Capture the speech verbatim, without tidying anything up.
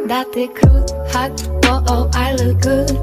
That they could hot, oh, oh, I look good.